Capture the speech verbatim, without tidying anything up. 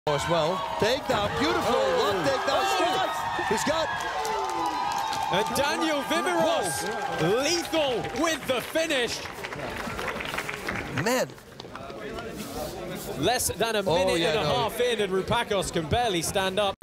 As well. Takedown, beautiful. Oh. Love takedown strikes. He's got. And Daniel Viveros, lethal with the finish. Man. Less than a minute Oh, yeah, and a no. half in, and Roupakas can barely stand up.